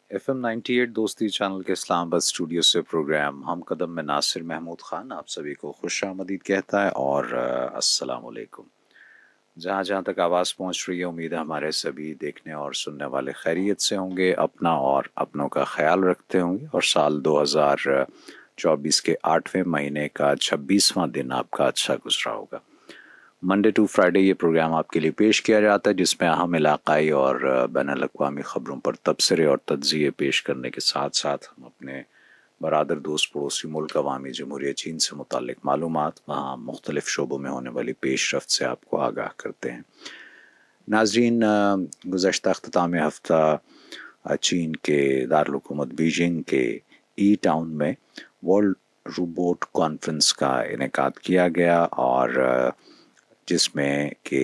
FM 98 दोस्ती channel के Islamabad studio से प्रोग्राम हम कदम में नासिर महमूद खान आप सभी को खुश आमदीद कहता है और अस्सलाम वालेकुम। जहाँ जहाँ तक आवाज़ पहुँच रही है, उम्मीद है हमारे सभी देखने और सुनने वाले खैरियत से होंगे, अपना और अपनों का ख्याल रखते होंगे और साल 2024 के 8वें महीने का 26वां दिन आपका अच्छा गुजरा होगा। मंडे टू फ्राइडे ये प्रोग्राम आपके लिए पेश किया जाता है जिसमें अहम इलाकाई और बैन अवी ख़बरों पर तबसरे और तज्ज़िये पेश करने के साथ साथ हम अपने बरादर दोस्त पड़ोसी मुल्क अवामी जमहूरिया चीन से मुतालिक मालूमात वहाँ मुख्तलिफ शोबों में होने वाली पेशरफ्त से आपको आगाह करते हैं। नाजरीन, गुज़श्ता अख्ताम हफ्ता चीन के दारुल-हुकूमत बीजिंग के ई टाउन में वर्ल्ड रोबोट कॉन्फ्रेंस का इनेकाद किया गया और जिसमें कि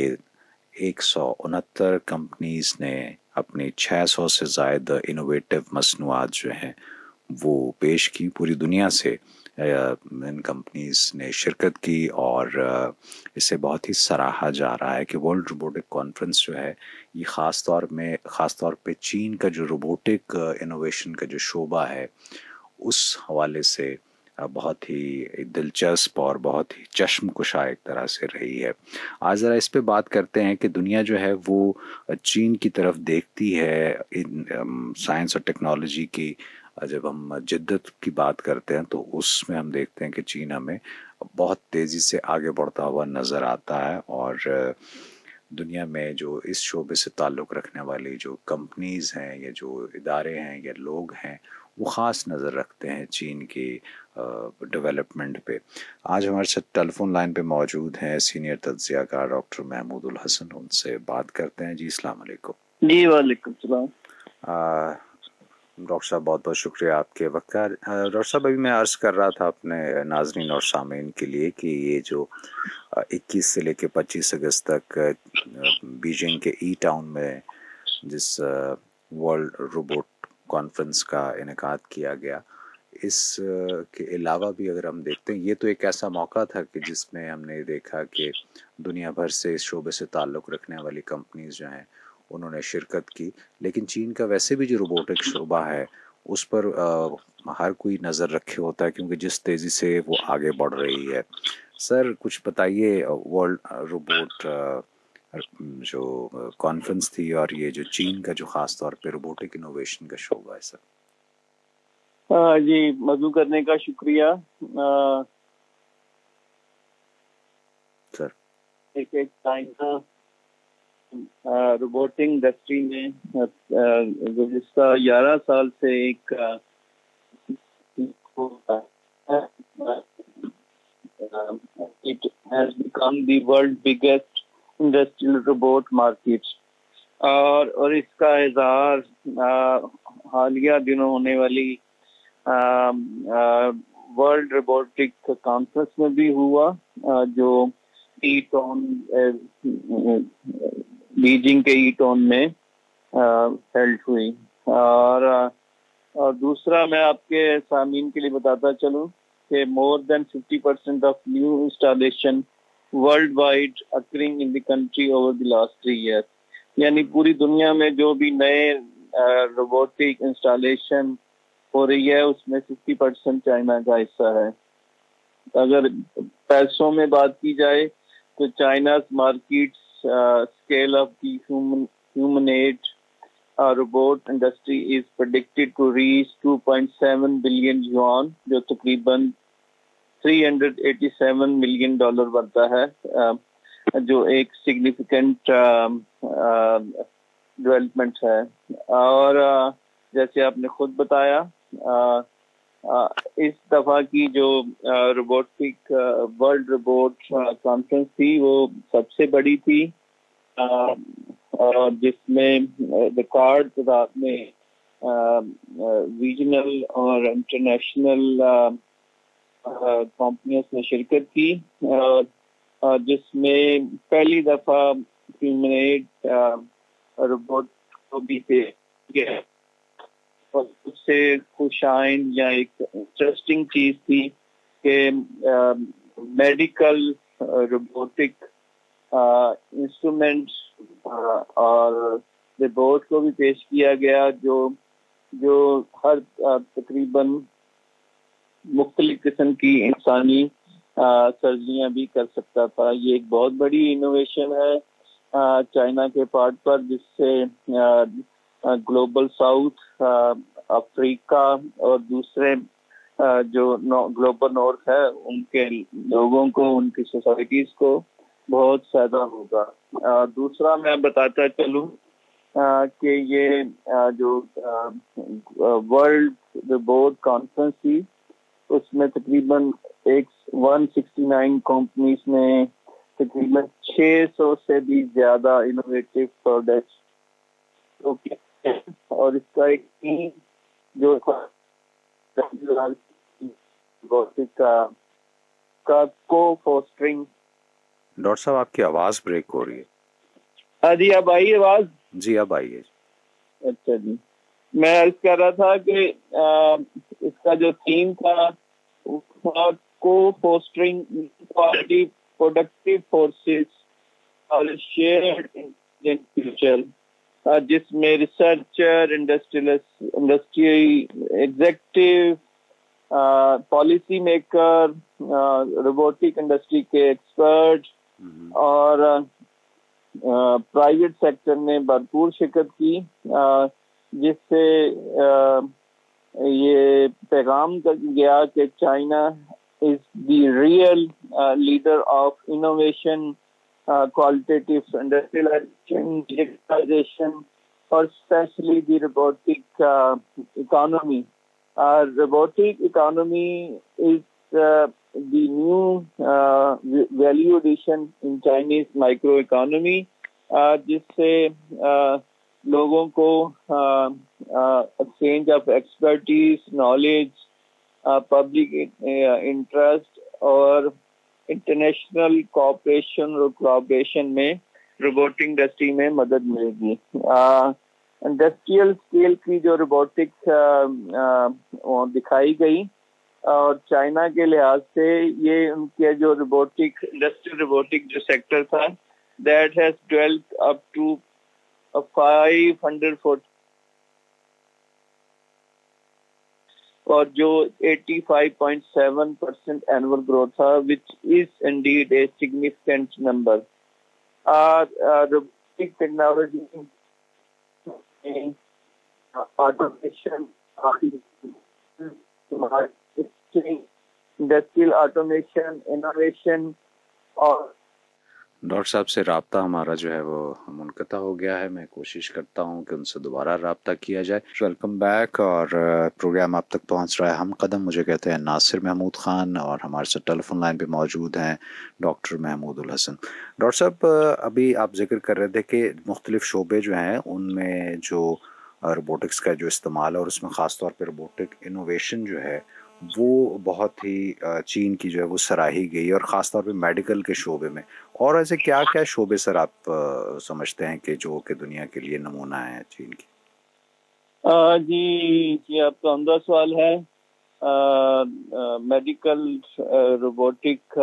169 कंपनीज़ ने अपनी 600 से ज़ायद इनोवेटिव मसनूआत जो हैं वो पेश की। पूरी दुनिया से इन कंपनीज़ ने शिरकत की और इसे बहुत ही सराहा जा रहा है कि वर्ल्ड रोबोटिक कॉन्फ्रेंस जो है ये ख़ास तौर पे चीन का जो रोबोटिक इनोवेशन का जो शोबा है उस हवाले से बहुत ही दिलचस्प और बहुत ही चश्मकुशा एक तरह से रही है। आज ज़रा इस पे बात करते हैं कि दुनिया जो है वो चीन की तरफ देखती है इन साइंस और टेक्नोलॉजी की। जब हम जिद्दत की बात करते हैं तो उसमें हम देखते हैं कि चीन हमें बहुत तेज़ी से आगे बढ़ता हुआ नज़र आता है और दुनिया में जो इस शोबे से ताल्लुक़ रखने वाली जो कंपनीज़ हैं या जो इदारे हैं या लोग हैं वो ख़ास नज़र रखते हैं चीन की डेवलपमेंट पे। आज हमारे साथ टेलीफोन लाइन पे मौजूद हैं सीनियर तज्ज़ियाकार डॉक्टर महमूदुल हसन। उनसे बात करते हैं। जी अस्सलाम वालेकुम। जी वालेकुम सलाम। डॉक्टर साहब बहुत बहुत शुक्रिया आपके वक्त का। डॉक्टर साहब अभी मैं अर्ज़ कर रहा था अपने नाजरीन और सामीन के लिए कि ये जो 21 से लेकर 25 अगस्त तक बीजिंग के ई टाउन में जिस वर्ल्ड रोबोट कॉन्फ्रेंस का इनेकाद किया गया, इस के अलावा भी अगर हम देखते हैं ये तो एक ऐसा मौका था कि जिसमें हमने देखा कि दुनिया भर से इस शोबे से ताल्लुक़ रखने वाली कंपनीज जो हैं उन्होंने शिरकत की, लेकिन चीन का वैसे भी जो रोबोटिक शोबा है उस पर हर कोई नज़र रखे होता है क्योंकि जिस तेज़ी से वो आगे बढ़ रही है। सर कुछ बताइए, वर्ल्ड रोबोट जो कॉन्फ्रेंस थी और ये जो चीन का जो ख़ास तौर पे रोबोटिक इनोवेशन का शोबा है सर। जी मदू करने का शुक्रिया। सर एक टाइम था रोबोटिक इंडस्ट्री में गुज़िश्ता 11 साल से एक it has become the world biggest industrial robot market और इसका इज़हार हालिया दिनों होने वाली वर्ल्ड रोबोटिक कॉन्फ्रेंस में भी हुआ जो ई टाउन बीजिंग के ई टाउन में हेल्ड हुई। और दूसरा मैं आपके सामीन के लिए बताता चलूं कि more than 50% of new installation world wide occurring in the country over the last 3 year, यानी पूरी दुनिया में जो भी नए रोबोटिक इंस्टॉलेशन हो रही है उसमें 50% चाइना का हिस्सा है। अगर पैसों में बात की जाए तो China market scale of the humanoid robot industry is predicted to reach 2.7 billion yuan, जो तकरीबन $387 million बनता है, जो एक सिग्निफिकेंट डेवलपमेंट है। और जैसे आपने खुद बताया इस दफा की जो रोबोटिक वर्ल्ड रोबोट कॉन्फ्रेंस थी वो सबसे बड़ी थी और जिसमें रिकॉर्ड तादाद में रीजनल और इंटरनेशनल कंपनियों ने शिरकत की और जिसमें पहली दफा ह्यूमनएड रोबोट को भी पेश किया और उससे खुशाइन या एक इंटरेस्टिंग चीज थी कि मेडिकल रोबोटिक इंस्ट्रूमेंट और रोबोट को भी पेश किया गया जो جو ہر تقریباً مختلف قسم کی انسانی سرجریاں بھی کر سکتا تھا. یہ ایک بہت بڑی انوویشن ہے چائنا کے پارٹ پر، جس سے گلوبل ساؤتھ، افریقہ اور دوسرے جو گلوبل نارتھ ہے ان کے لوگوں کو، ان کی سوسائٹیز کو بہت فائدہ ہوگا. دوسرا میں بتاتا چلوں کہ یہ جو ورلڈ روبوٹ کانفرنس تھی، اس میں تقریباً 169 کمپنیز نے تقریباً 600 سے بھی زیادہ انوویٹو پروڈکٹس، اور اس کا ایک ٹیم جو کا کو فوسٹرنگ. ڈاکٹر صاحب آپ کی آواز بریک ہو رہی ہے. جی اب آئی آواز؟ جی اب آئیے. اچھا جی، میں عرض کر رہا تھا کہ اس کا جو تھیم تھا کو فوسٹرنگ کوالٹی پروڈکٹیو فورسز اور شیئرڈ فیوچر، جس میں researcher, industry executive, policy maker, robotic industry کے ایکسپرٹ اور پرائیویٹ سیکٹر نے بھرپور شرکت کی، جس سے یہ پیغام گیا کہ China is the real leader of innovation, qualitative industrialization, digitalization, or especially the robotic economy. Robotic economy is the new value addition in Chinese microeconomy, جس سے لوگوں کو exchange of expertise, knowledge, public interest اور international cooperation اور collaboration میں robotic industry میں مدد ملے گی. انڈسٹریل اسکیل کی جو روبوٹک دکھائی گئی، اور چائنا کے لحاظ سے یہ ان کے جو روبوٹک انڈسٹریل روبوٹک جو سیکٹر تھا، that has developed up to 540 اور جو 85.7% اینول گروتھ تھا، which is indeed a significant number. Robotic technology, automation, industrial automation, innovation اور ڈاکٹر صاحب سے رابطہ ہمارا جو ہے وہ منقطع ہو گیا ہے. میں کوشش کرتا ہوں کہ ان سے دوبارہ رابطہ کیا جائے. Welcome back. اور پروگرام آپ تک پہنچ رہا ہے ہم قدم. مجھے کہتے ہیں ناصر محمود خان، اور ہمارے ساتھ ٹیلی فون لائن پہ موجود ہیں ڈاکٹر محمود الحسن. ڈاکٹر صاحب ابھی آپ ذکر کر رہے تھے کہ مختلف شعبے جو ہیں ان میں جو روبوٹکس کا جو استعمال ہے، اور اس میں خاص طور پہ روبوٹک انوویشن جو ہے وہ بہت ہی چین کی جو ہے وہ سراہی گئی، اور خاص طور پہ میڈیکل کے شعبے میں. اور ایسے کیا کیا شعبے سر آپ سمجھتے ہیں کہ جو کہ دنیا کے لیے نمونہ ہیں چین کی؟ جی آپ کا عمدہ سوال ہے. میڈیکل روبوٹک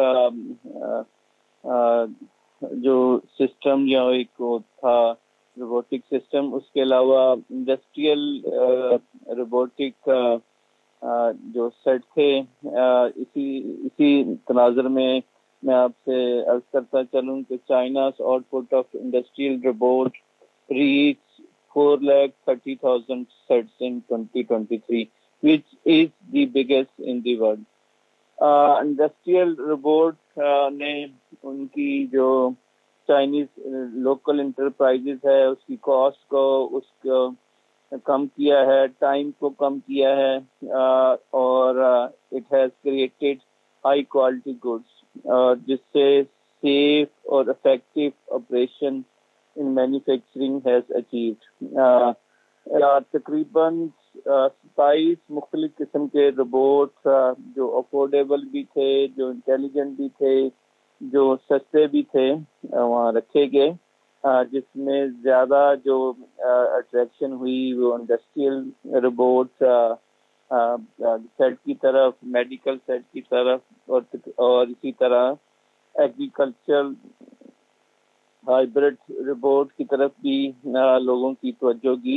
جو سسٹم یا ایک تھا روبوٹک سسٹم، اس کے علاوہ انڈسٹریل روبوٹک جو سیٹ تھے. اسی تناظر میں آپ سے عرض کرتا چلوں کہ China's output of industrial robot reached 430,000 sets in 2023, which is the biggest in the world. Industrial robot نے ان کی جو چائنیز لوکل انٹرپرائزز ہے اس کی کاسٹ کو کم کیا ہے، ٹائم کو کم کیا ہے، اور it has created high quality goods, جس سے سیف اور effective operation in manufacturing has achieved. تقریباً 27 مختلف قسم کے روبوٹ جو افورڈیبل بھی تھے، جو انٹیلیجنٹ بھی تھے، جو سستے بھی تھے، وہاں رکھے گئے. جس میں زیادہ جو اٹریکشن ہوئی وہ انڈسٹریل روبوٹ سیٹ کی طرف، میڈیکل سیٹ کی طرف، اور اسی طرح ایگریکلچر ہائیبرڈ روبوٹ کی طرف بھی لوگوں کی توجہ کی.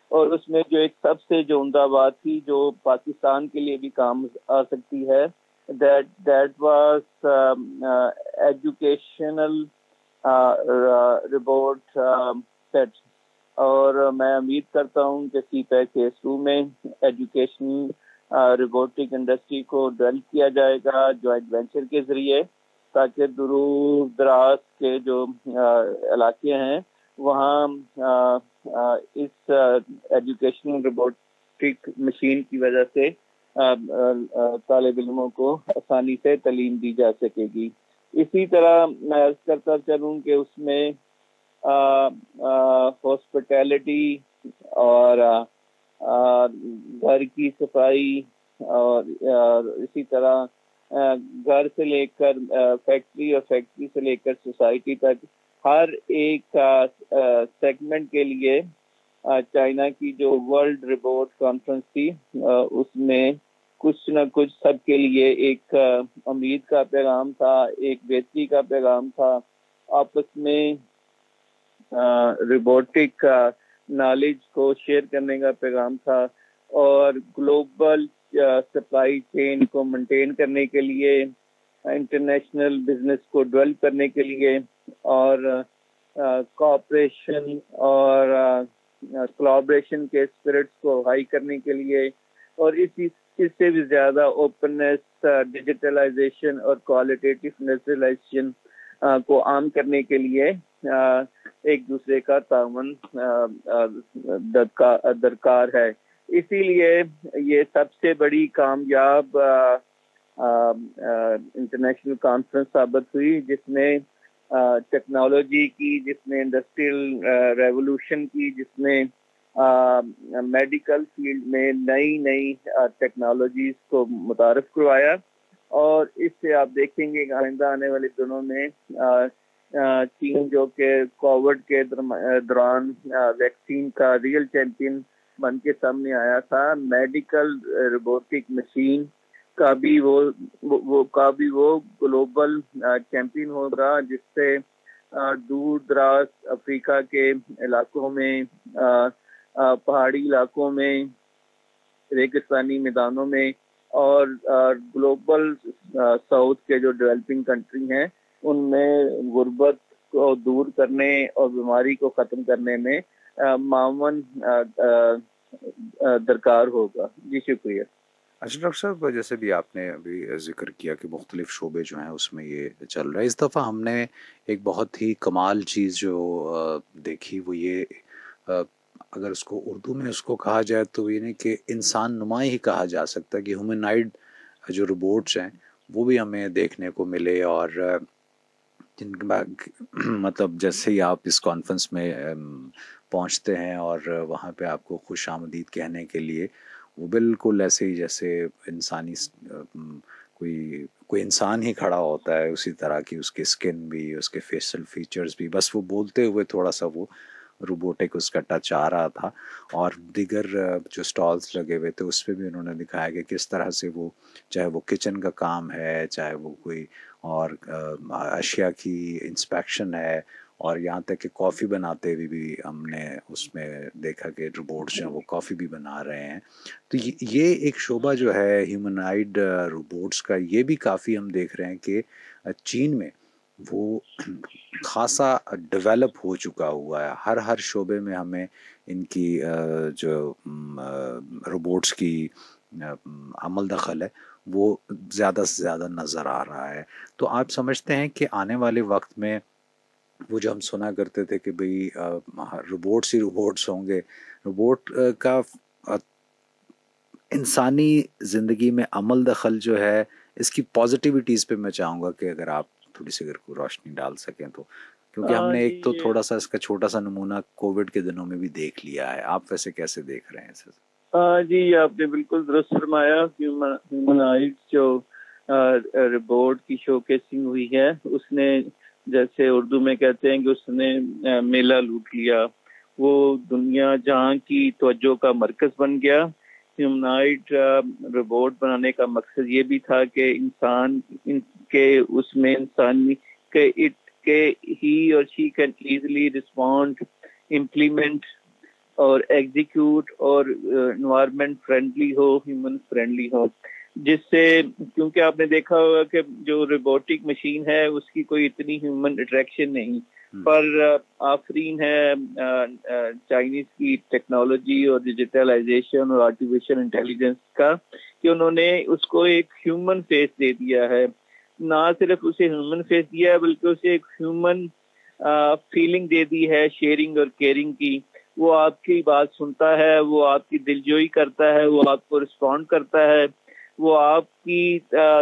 اور اس میں جو ایک سب سے جو عمدہ بات تھی جو پاکستان کے لیے بھی کام آ سکتی ہے that was educational report set. اور میں امید کرتا ہوں کہ سی پیک فیز 2 میں ایجوکیشن روبوٹک انڈسٹری کو ڈیولپ کیا جائے گا جوائنٹ وینچر کے ذریعے، تاکہ دور دراز کے جو علاقے ہیں وہاں اس ایجوکیشن روبوٹک مشین کی وجہ سے طالب علموں کو آسانی سے تعلیم دی جا سکے گی۔ اسی طرح میں عرض کرتا چلوں کہ اس میں ہاسپٹیلٹی اور گھر کی صفائی اور اسی طرح گھر سے لے کر فیکٹری اور فیکٹری سے لے کر سوسائٹی تک ہر ایک سیگمنٹ کے لیے چائنا کی جو ورلڈ روبوٹ کانفرنس تھی اس میں کچھ نہ کچھ سب کے لیے ایک امید کا پیغام تھا، ایک بہتری کا پیغام تھا، آپس میں روبوٹک نالج کو شیئر کرنے کا پیغام تھا، اور گلوبل سپلائی چین کو مینٹین کرنے کے لیے، انٹرنیشنل بزنس کو ڈیولپ کرنے کے لیے، اور کوآپریشن اور کولابریشن کے اسپرٹس کو ہائی کرنے کے لیے، اور اس سے بھی زیادہ اوپننس، ڈیجیٹلائزیشن اور کوالٹیٹیو انڈسٹریلائزیشن کو عام کرنے کے لیے ایک دوسرے کا تعاون درکار ہے۔ اسی لیے یہ سب سے بڑی کامیاب انٹرنیشنل کانفرنس ثابت ہوئی، جس میں ٹیکنالوجی کی، جس میں انڈسٹریل ریولوشن کی، جس میں میڈیکل فیلڈ میں نئی ٹیکنالوجیز کو متعارف کروایا، اور اس سے آپ دیکھیں گے کہ آئندہ آنے والے دنوں میں چین جو کہ کووڈ کے دوران ویکسین کا ریئل چیمپئن بن کے سامنے آیا تھا، میڈیکل روبوٹک مشین کا بھی وہ گلوبل چیمپئن ہوگا، جس سے دور دراز افریقہ کے علاقوں میں، پہاڑی علاقوں میں، ریگستانی میدانوں میں، اور گلوبل ساؤتھ کے جو ڈیولپنگ کنٹری ہیں ان میں غربت کو دور کرنے اور بیماری کو ختم کرنے میں معاون درکار ہوگا۔ جی شکریہ۔ اچھا ڈاکٹر صاحب، جیسے بھی آپ نے ابھی ذکر کیا کہ مختلف شعبے جو ہیں اس میں یہ چل رہا ہے، اس دفعہ ہم نے ایک بہت ہی کمال چیز جو دیکھی وہ یہ، اگر اس کو اردو میں اس کو کہا جائے تو یہ نہیں کہ انسان نما ہی کہا جا سکتا کہ ہیومنائڈ جو روبوٹس ہیں وہ بھی ہمیں دیکھنے کو ملے، اور جن مطلب جیسے ہی آپ اس کانفرنس میں پہنچتے ہیں اور وہاں پہ آپ کو خوش آمدید کہنے کے لیے وہ بالکل ایسے ہی جیسے انسانی کوئی انسان ہی کھڑا ہوتا ہے، اسی طرح کی اس کی اسکن بھی، اس کے فیشل فیچرز بھی، بس وہ بولتے ہوئے تھوڑا سا وہ روبوٹک اس کا ٹچ آ رہا تھا۔ اور دیگر جو سٹالز لگے ہوئے تھے اس پہ بھی انہوں نے دکھایا کہ کس طرح سے وہ، چاہے وہ کچن کا کام ہے، چاہے وہ کوئی اور اشیاء کی انسپیکشن ہے، اور یہاں تک کہ کافی بناتے ہوئے بھی ہم نے اس میں دیکھا کہ روبوٹس جو ہیں وہ کافی بھی بنا رہے ہیں۔ تو یہ ایک شعبہ جو ہے ہیومنائڈ روبوٹس کا، یہ بھی کافی ہم دیکھ رہے ہیں کہ چین میں وہ خاصا ڈیولپ ہو چکا ہوا ہے۔ ہر شعبے میں ہمیں ان کی جو روبوٹس کی عمل دخل ہے وہ زیادہ سے زیادہ نظر آ رہا ہے۔ تو آپ سمجھتے ہیں کہ آنے والے وقت میں وہ جو ہم سنا کرتے تھے کہ بھئی روبوٹس ہی روبوٹس ہوں گے، روبوٹ کا انسانی زندگی میں عمل دخل جو ہے، اس کی پازیٹیوٹیز پہ میں چاہوں گا کہ اگر آپ تھوڑی سی اگر کوئی روشنی ڈال سکیں تو، کیونکہ ہم نے ایک تو تھوڑا سا اس کا چھوٹا سا نمونہ کووڈ کے دنوں میں بھی دیکھ لیا ہے، آپ ویسے کیسے دیکھ رہے ہیں اسے؟ جی آپ نے بالکل درست فرمایا۔ ہیومنائڈ جو روبوٹ کی شو کیسنگ ہوئی ہے، اس نے جیسے اردو میں کہتے ہیں کہ اس نے میلہ لوٹ لیا، وہ دنیا جہاں کی توجہ کا مرکز بن گیا۔ ہیومنائڈ روبوٹ بنانے کا مقصد یہ بھی تھا کہ انسان کے اس میں انسانی کہ ہی اور she can easily respond, implement और एग्जीक्यूट और एनवायरनमेंट फ्रेंडली हो, ह्यूमन फ्रेंडली हो, जिससे, क्योंकि आपने देखा होगा कि जो रोबोटिक मशीन है उसकी कोई इतनी ह्यूमन अट्रैक्शन नहीं, पर आफरीन है चाइनीज की टेक्नोलॉजी और डिजिटलाइजेशन और आर्टिफिशियल इंटेलिजेंस का, कि उन्होंने उसको एक ह्यूमन फेस दे दिया है। ना सिर्फ उसे ह्यूमन फेस दिया है बल्कि उसे एक ह्यूमन फीलिंग दे दी है, शेयरिंग और केयरिंग की। वो आपकी बात सुनता है, वो आपकी दिलजोई करता है, वो आपको रिस्पॉन्ड करता है, वो आपकी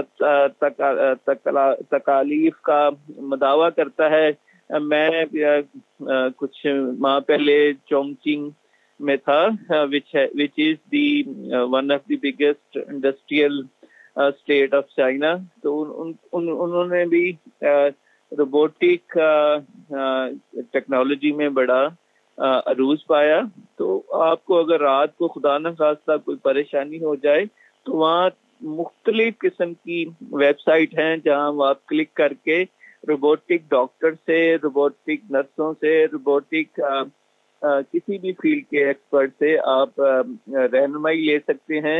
तकालीफ का मदावा करता है। मैं कुछ माह पहले चोंगचिंग में था, which is the one of the biggest industrial state of China. तो उन्होंने भी रोबोटिक टेक्नोलॉजी में बड़ा अरूज पाया। तो आपको अगर रात को खुदा न खास्ता कोई परेशानी हो जाए तो वहाँ मुख्तलिफ किस्म की वेबसाइट हैं जहाँ आप क्लिक करके रोबोटिक डॉक्टर से, रोबोटिक नर्सों से, रोबोटिक किसी भी फील्ड के एक्सपर्ट से आप रहनुमाई ले सकते हैं।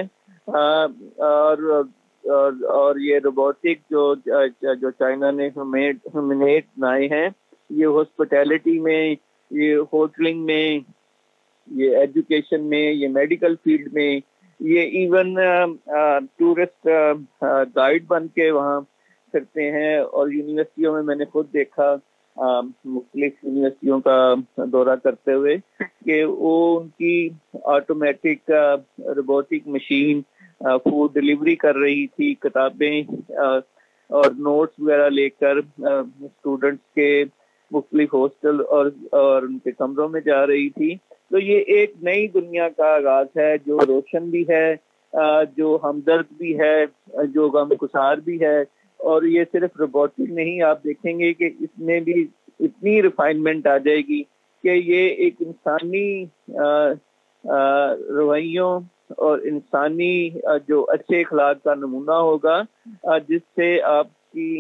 और ये रोबोटिक जो चाइना ने ह्यूमनेट बनाए हैं, ये हॉस्पिटैलिटी में, ये होटलिंग में, ये एजुकेशन में, ये मेडिकल फील्ड में, ये इवन टूरिस्ट गाइड बन के वहाँ फिरते हैं। और यूनिवर्सिटियों में मैंने खुद देखा, मुख्तलिफ यूनिवर्सिटियों का दौरा करते हुए, कि वो उनकी automatic robotic machine food delivery कर रही थी, किताबें और नोट्स वगैरह लेकर स्टूडेंट्स के मुख्तलिफ हॉस्टल और उनके कमरों में जा रही थी। तो ये एक नई दुनिया का आगाज है, जो रोशन भी है, जो हमदर्द भी है, जो गमगुसार भी है। और ये सिर्फ रोबोटिक नहीं, आप देखेंगे कि इसमें भी इतनी रिफाइनमेंट आ जाएगी कि ये एक इंसानी रवैयों और इंसानी जो अच्छे अखलाक का नमूना होगा, जिससे आपकी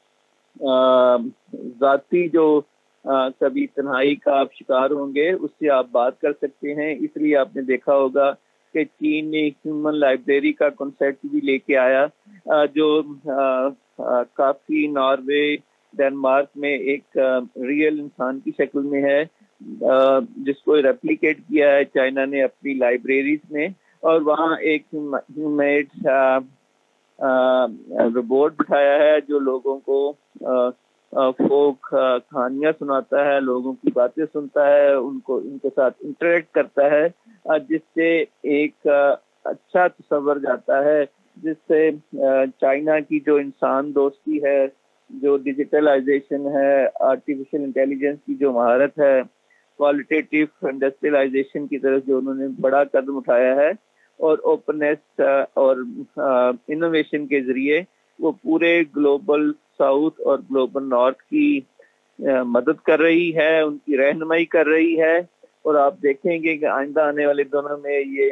जाती जो कभी तन्हाई का आप शिकार होंगे, उससे आप बात कर सकते हैं। इसलिए आपने देखा होगा कि चीन ने ह्यूमन लाइब्रेरी का कॉन्सेप्ट भी लेके आया, जो काफी नॉर्वे, डेनमार्क में एक रियल इंसान की शक्ल में है, जिसको रेप्लिकेट किया है चाइना ने अपनी लाइब्रेरीज में। और वहाँ एक ह्यूमैन रोबोट बिठाया है जो लोगों को फोक कहानियां सुनाता है, लोगों की बातें सुनता है, उनको इनके साथ इंटरेक्ट करता है, जिससे एक अच्छा तस्वर जाता है, जिससे चाइना की जो इंसान दोस्ती है, जो डिजिटलाइजेशन है, आर्टिफिशियल इंटेलिजेंस की जो महारत है, क्वालिटेटिव इंडस्ट्रियलाइजेशन की तरफ जो उन्होंने बड़ा कदम उठाया है, और ओपननेस और इनोवेशन के जरिए वो पूरे ग्लोबल साउथ और ग्लोबल नॉर्थ की मदद कर रही है, उनकी रहनुमाई कर रही है। और आप देखेंगे कि आइंदा आने वाले दिनों में ये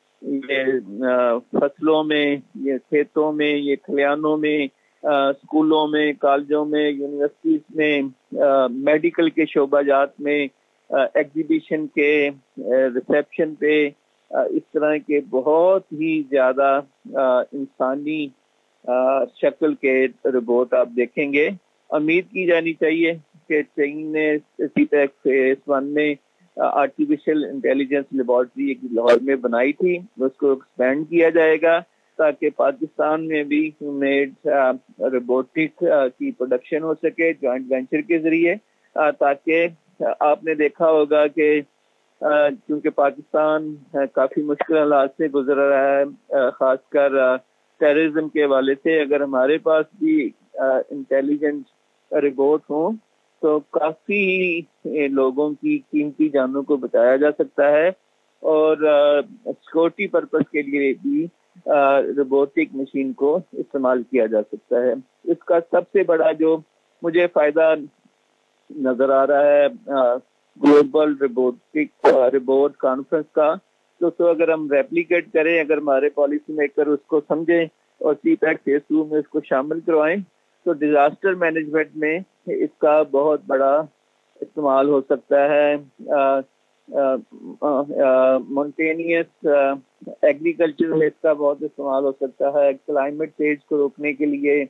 फसलों में, ये खेतों में, ये खलियानों में, स्कूलों में, कॉलेजों में, यूनिवर्सिटीज में, मेडिकल के शोबाजात में, एग्जीबिशन के रिसेप्शन पे, इस तरह के बहुत ही ज्यादा इंसानी शक्ल के रोबोट आप देखेंगे। उम्मीद की जानी चाहिए कि चीन ने सीटेक फेज 1 में आर्टिफिशियल इंटेलिजेंस लेबोरेटरी एक लाहौर में बनाई थी, उसको एक्सपेंड किया जाएगा ताकि पाकिस्तान में भी मेड रोबोटिक की प्रोडक्शन हो सके जॉइंट वेंचर के जरिए। ताकि आपने देखा होगा कि क्योंकि पाकिस्तान काफी मुश्किल हालात से गुजर रहा है, खासकर टेररिज्म के हवाले से, अगर हमारे पास भी इंटेलिजेंट रोबोट हो तो काफी लोगों की कीमती जानों को बचाया जा सकता है। और सिक्योरिटी पर्पस के लिए भी रोबोटिक मशीन को इस्तेमाल किया जा सकता है। इसका सबसे बड़ा जो मुझे फायदा नजर आ रहा है ग्लोबल रोबोट कॉन्फ्रेंस का, तो अगर हम रेप्लिकेट करें, अगर हमारे पॉलिसी मेकर उसको समझें और सीपैक फेज 2 में इसको शामिल करवाएं, तो डिजास्टर मैनेजमेंट में इसका बहुत बड़ा इस्तेमाल हो सकता है। مونٹینیس ایگریکلچر میں اس کا بہت استعمال ہو سکتا ہے. کلائمیٹ چینج کو روکنے کے لیے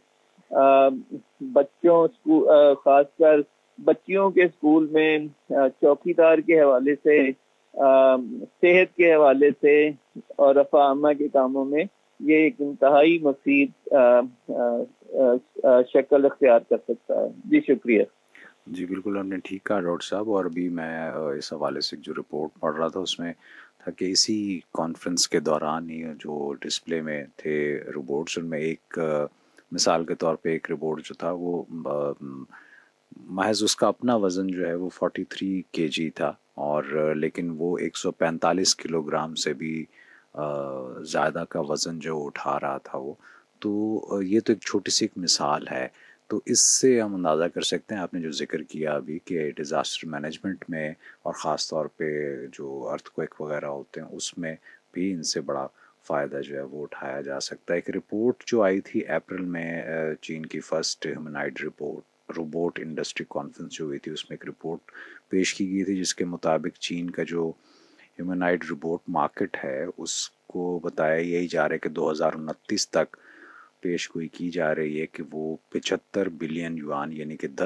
بچوں خاص کر بچیوں کے اسکول میں چوکیدار کے حوالے سے، صحت کے حوالے سے اور رفع عامہ کے کاموں میں یہ ایک انتہائی مفید شکل اختیار کر سکتا ہے. جی شکریہ. جی بالکل آپ نے ٹھیک کہا ڈاکٹر صاحب. اور ابھی میں اس حوالے سے جو رپورٹ پڑھ رہا تھا اس میں تھا کہ اسی کانفرنس کے دوران ہی جو ڈسپلے میں تھے روبوٹس، ان میں ایک مثال کے طور پہ ایک روبوٹ جو تھا وہ محض اس کا اپنا وزن جو ہے وہ 43 کے جی تھا، اور لیکن وہ 145 کلو گرام سے بھی زیادہ کا وزن جو اٹھا رہا تھا وہ. تو یہ تو ایک چھوٹی سی ایک مثال ہے. تو اس سے ہم اندازہ کر سکتے ہیں، آپ نے جو ذکر کیا ابھی کہ ڈیزاسٹر مینجمنٹ میں اور خاص طور پہ جو ارتھ کویک وغیرہ ہوتے ہیں اس میں بھی ان سے بڑا فائدہ جو ہے وہ اٹھایا جا سکتا ہے. ایک رپورٹ جو آئی تھی اپریل میں، چین کی first humanoid robot industry conference جو ہوئی تھی، اس میں ایک رپورٹ پیش کی گئی تھی جس کے مطابق چین کا جو ہیومنائڈ روبوٹ مارکیٹ ہے اس کو بتایا یہی جا رہا ہے کہ 2029 تک پیش گوئی کی جا رہی ہے کہ وہ 75 بلین یوان یعنی کہ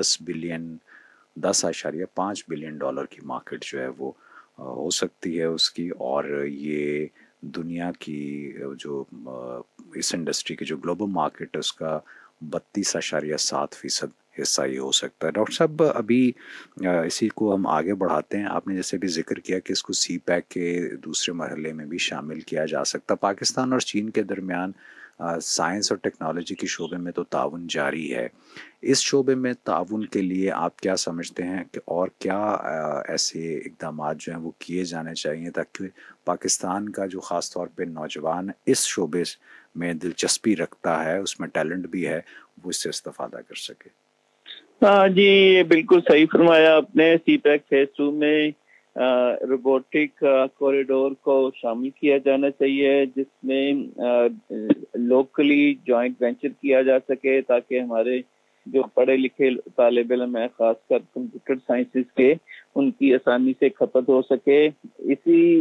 10.5 بلین ڈالر کی مارکیٹ جو ہے وہ ہو سکتی ہے اس کی. اور یہ دنیا کی جو اس انڈسٹری کی جو گلوبل مارکیٹ ہے اس کا 32.7% حصہ یہ ہو سکتا ہے. ڈاکٹر صاحب ابھی اسی کو ہم آگے بڑھاتے ہیں. آپ نے جیسے بھی ذکر کیا کہ اس کو سی پیک کے دوسرے مرحلے میں بھی شامل کیا جا سکتا. پاکستان اور چین کے درمیان سائنس اور ٹیکنالوجی کے شعبے میں تو تعاون جاری ہے. اس شعبے میں تعاون کے لیے آپ کیا سمجھتے ہیں کہ اور کیا ایسے اقدامات جو ہیں وہ کیے جانے چاہیے تاکہ پاکستان کا جو خاص طور پہ نوجوان اس شعبے میں دلچسپی رکھتا ہے، اس میں ٹیلنٹ بھی ہے، وہ اس سے استفادہ کر سکے؟ ہاں جی بالکل صحیح فرمایا آپ نے. سی پیک فیز 2 میں روبوٹک کوریڈور کو شامل کیا جانا چاہیے جس میں لوکلی جوائنٹ وینچر کیا جا سکے تاکہ ہمارے جو پڑھے لکھے طالب علم ہیں خاص کر کمپیوٹر سائنسز کے ان کی آسانی سے کھپت ہو سکے. اسی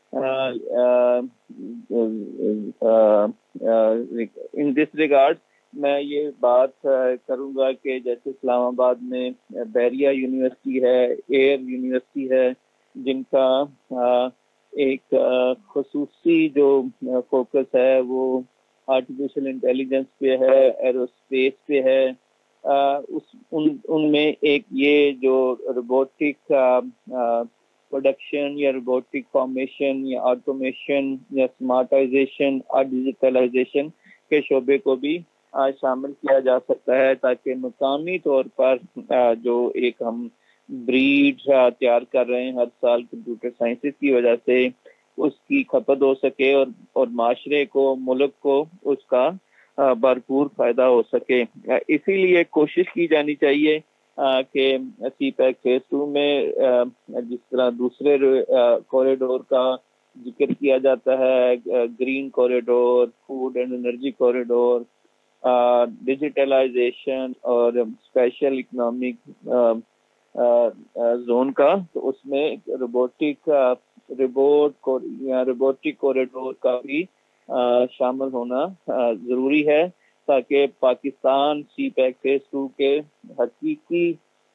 ان دس ریگارڈ میں یہ بات کروں گا کہ جیسے اسلام آباد میں بیریا یونیورسٹی ہے، ایئر یونیورسٹی ہے، جن کا ایک خصوصی جو فوکس ہے وہ آرٹیفیشل انٹیلیجنس پہ ہے، ایروسپیس پہ ہے. ان میں ایک یہ جو روبوٹک پروڈکشن یا روبوٹک فارمیشن یا آٹومیشن یا اسمارٹائزیشن اور ڈیجیٹلائزیشن کے شعبے کو بھی شامل کیا جا سکتا ہے تاکہ مقامی طور پر جو ایک ہم بریڈ تیار کر رہے ہیں ہر سال کمپیوٹر سائنسز کی وجہ سے اس کی کھپت ہو سکے اور معاشرے کو، ملک کو اس کا بھرپور فائدہ ہو سکے. اسی لیے کوشش کی جانی چاہیے کہ سی پیک فیز 2 میں جس طرح دوسرے کوریڈور کا ذکر کیا جاتا ہے، green corridor, food and energy corridor, digitalization اور اسپیشل اکنامک زون کا، تو اس میں روبوٹک کوریڈور کا بھی شامل ہونا ضروری ہے تاکہ پاکستان سی پیک فیز 2 کے حقیقی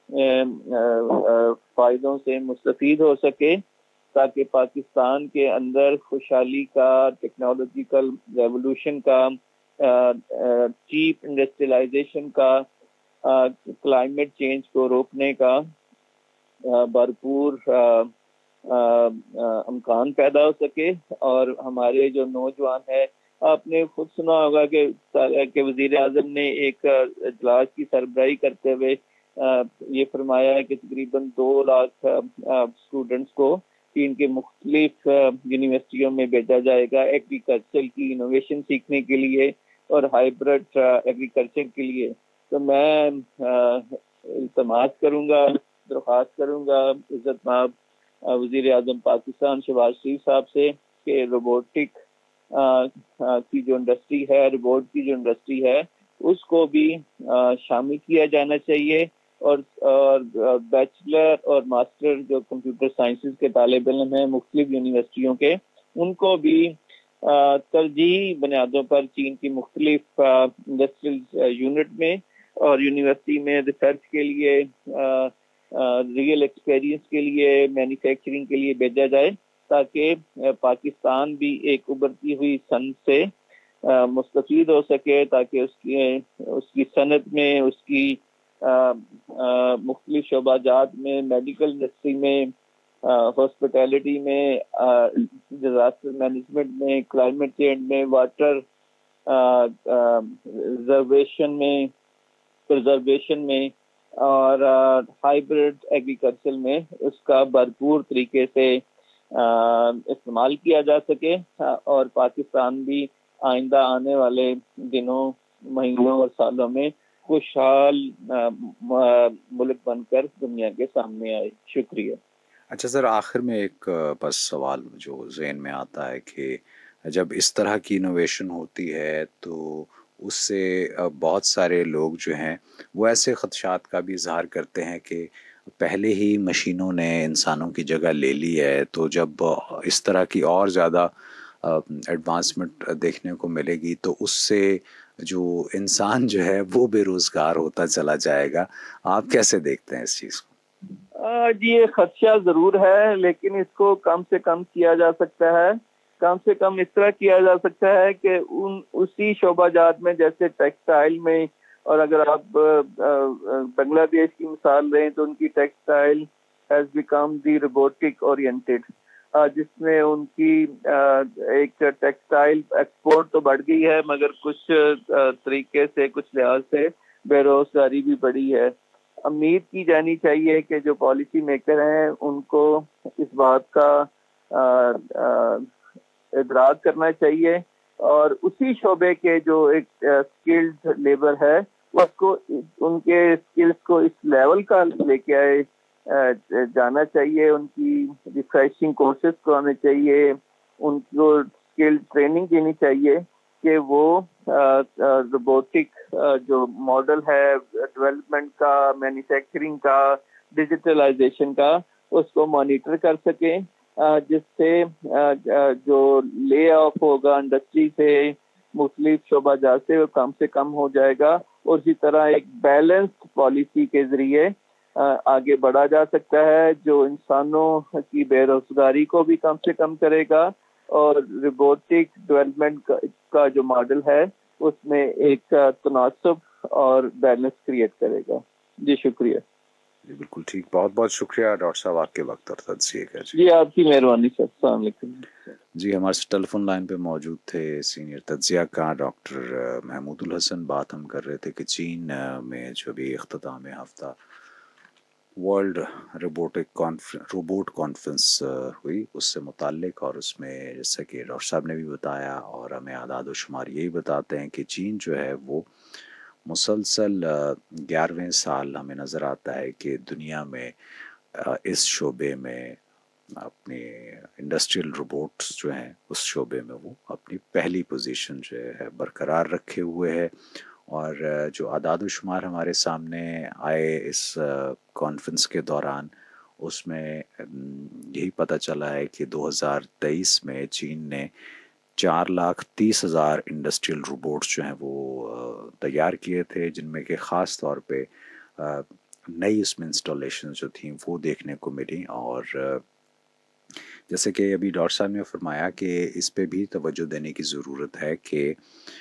فائدوں سے مستفید ہو سکے، تاکہ پاکستان کے اندر خوشحالی کا، ٹیکنالوجیکل ریولوشن کا، چیپ انڈسٹریلائزیشن کا، کلائمیٹ چینج کو روکنے کا بھرپور امکان پیدا ہو سکے. اور ہمارے جو نوجوان ہیں، آپ نے خود سنا ہوگا کہ وزیر اعظم نے ایک اجلاس کی سربراہی کرتے ہوئے یہ فرمایا ہے کہ تقریباً 2 لاکھ اسٹوڈنٹس کو چین کے مختلف یونیورسٹیوں میں بھیجا جائے گا ایگریکلچر کی انوویشن سیکھنے کے لیے اور ہائیبرڈ ایگریکلچر کے لیے. تو میں التماس کروں گا، درخواست کروں گا عزت مآب وزیر اعظم پاکستان شہباز شریف صاحب سے کہ روبوٹک کی جو انڈسٹری ہے، روبوٹ کی جو انڈسٹری ہے، اس کو بھی شامل کیا جانا چاہیے اور بیچلر اور ماسٹر جو کمپیوٹر سائنسز کے طالب علم ہیں مختلف یونیورسٹیوں کے، ان کو بھی ترجیحی بنیادوں پر چین کی مختلف انڈسٹریل یونٹ میں اور یونیورسٹی میں ریسرچ کے لیے، ریئل ایکسپیرینس کے لیے، مینوفیکچرنگ کے لیے بھیجا جائے، تاکہ پاکستان بھی ایک ابھرتی ہوئی صنعت سے مستفید ہو سکے، تاکہ اس کی صنعت میں، اس کی مختلف شعبہ جات میں، میڈیکل انڈسٹری میں، ہاسپٹیلٹی میں، ڈیزاسٹر مینجمنٹ میں، کلائمیٹ چینج میں، واٹر پرزرویشن میں اور ہائیبرڈ ایگریکلچر میں اس کا بھرپور طریقے سے استعمال کیا جا سکے، اور پاکستان بھی آئندہ آنے والے دنوں، مہینوں اور سالوں میں خوشحال ملک بن کر دنیا کے سامنے آئے۔ شکریہ۔ اچھا سر، آخر میں ایک بس سوال جو ذہن میں آتا ہے کہ جب اس طرح کی انوویشن ہوتی ہے تو اس سے بہت سارے لوگ جو ہیں وہ ایسے خدشات کا بھی اظہار کرتے ہیں کہ پہلے ہی مشینوں نے انسانوں کی جگہ لے لی ہے، تو جب اس طرح کی اور زیادہ ایڈوانسمنٹ دیکھنے کو ملے گی تو اس سے جو انسان جو ہے وہ بے روزگار ہوتا چلا جائے گا۔ آپ کیسے دیکھتے ہیں اس چیز کو؟ جی، یہ خدشہ ضرور ہے، لیکن اس کو کم سے کم کیا جا سکتا ہے۔ کم سے کم اس طرح کیا جا سکتا ہے کہ اسی شعبہ جات میں، جیسے ٹیکسٹائل میں، اور اگر آپ بنگلہ دیش کی مثال لیں تو ان کی textile has become the robotic oriented, جس میں ان کی ایک ٹیکسٹائل ایکسپورٹ تو بڑھ گئی ہے، مگر کچھ طریقے سے، کچھ لحاظ سے بے روزگاری بھی بڑھی ہے۔ امید کی جانی چاہیے کہ جو پالیسی میکر ہیں ان کو اس بات کا ادراک کرنا چاہیے، اور اسی شعبے کے جو ایک اسکلڈ لیبر ہے اس کو، ان کے اسکلز کو اس لیول کا لے کے آئے جانا چاہیے، ان کی ریفریشنگ کورسز کرانے چاہیے، ان کو اسکل ٹریننگ دینی چاہیے کہ وہ روبوٹک جو ماڈل ہے ڈیولپمنٹ کا، مینوفیکچرنگ کا، ڈیجیٹلائزیشن کا، اس کو مانیٹر کر سکیں، جس سے جو لے آف ہوگا انڈسٹری سے، مختلف شعبہ جات سے، وہ کم سے کم ہو جائے گا، اور اسی طرح ایک بیلنسڈ پالیسی کے ذریعے آگے بڑھا جا سکتا ہے، جو انسانوں کی بے روزگاری کو بھی کم سے کم کرے گا، اور روبوٹک ڈیولپمنٹ کا جو ماڈل ہے اس میں ایک تناسب اور بیلنس کریٹ کرے گا۔ جی شکریہ۔ جی بالکل ٹھیک، بہت بہت شکریہ ڈاکٹر صاحب آپ کے وقت اور تجزیے کا۔ جی آپ کی مہربانی سر، السلام علیکم۔ جی ہمارے سے ٹیلی فون لائن پہ موجود تھے سینئر تجزیہ کار ڈاکٹر محمود الحسن۔ بات ہم کر رہے تھے کہ چین میں جو بھی اختتام ہفتہ ورلڈ روبوٹ کانفرنس ہوئی اس سے متعلق، اور اس میں جیسا کہ ڈاکٹر صاحب نے بھی بتایا اور ہمیں اعداد و شمار یہی بتاتے ہیں کہ چین جو ہے وہ مسلسل 11ویں سال ہمیں نظر آتا ہے کہ دنیا میں اس شعبے میں اپنی انڈسٹریل روبوٹس جو ہیں اس شعبے میں وہ اپنی پہلی پوزیشن جو ہے برقرار رکھے ہوئے ہے۔ اور جو اعداد و شمار ہمارے سامنے آئے اس کانفرنس کے دوران، اس میں یہی پتہ چلا ہے کہ 2023 میں چین نے 4,30,000 انڈسٹریل روبوٹس جو ہیں وہ تیار کیے تھے، جن میں کہ خاص طور پہ نئی اس میں انسٹالیشن جو تھیں وہ دیکھنے کو ملی۔ اور جیسے کہ ابھی ڈاکٹر صاحب نے فرمایا کہ اس پہ بھی توجہ دینے کی ضرورت ہے کہ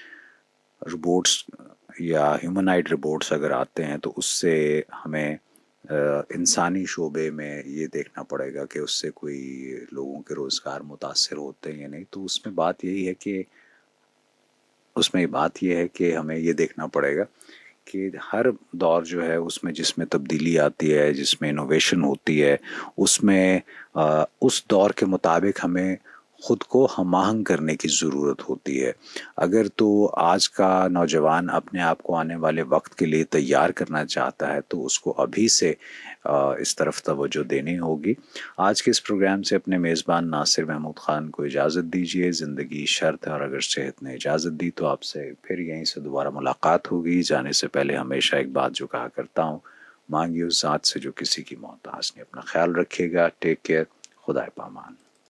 روبوٹس یا ہیومنائڈ روبوٹس اگر آتے ہیں تو اس سے ہمیں انسانی شعبے میں یہ دیکھنا پڑے گا کہ اس سے کوئی لوگوں کے روزگار متاثر ہوتے ہیں یا نہیں۔ تو اس میں بات یہ ہے کہ ہمیں یہ دیکھنا پڑے گا کہ ہر دور جو ہے اس میں جس میں تبدیلی آتی ہے، جس میں انوویشن ہوتی ہے، اس میں اس دور کے مطابق ہمیں خود کو ہم آہنگ کرنے کی ضرورت ہوتی ہے۔ اگر تو آج کا نوجوان اپنے آپ کو آنے والے وقت کے لیے تیار کرنا چاہتا ہے تو اس کو ابھی سے اس طرف توجہ دینی ہوگی۔ آج کے اس پروگرام سے اپنے میزبان ناصر محمود خان کو اجازت دیجیے۔ زندگی شرط ہے اور اگر صحت نے اجازت دی تو آپ سے پھر یہیں سے دوبارہ ملاقات ہوگی۔ جانے سے پہلے ہمیشہ ایک بات جو کہا کرتا ہوں مانگی اس ذات سے جو کسی کی موت ہنسنے. اپنا خیال رکھیے گا. Take care. خدا پامان.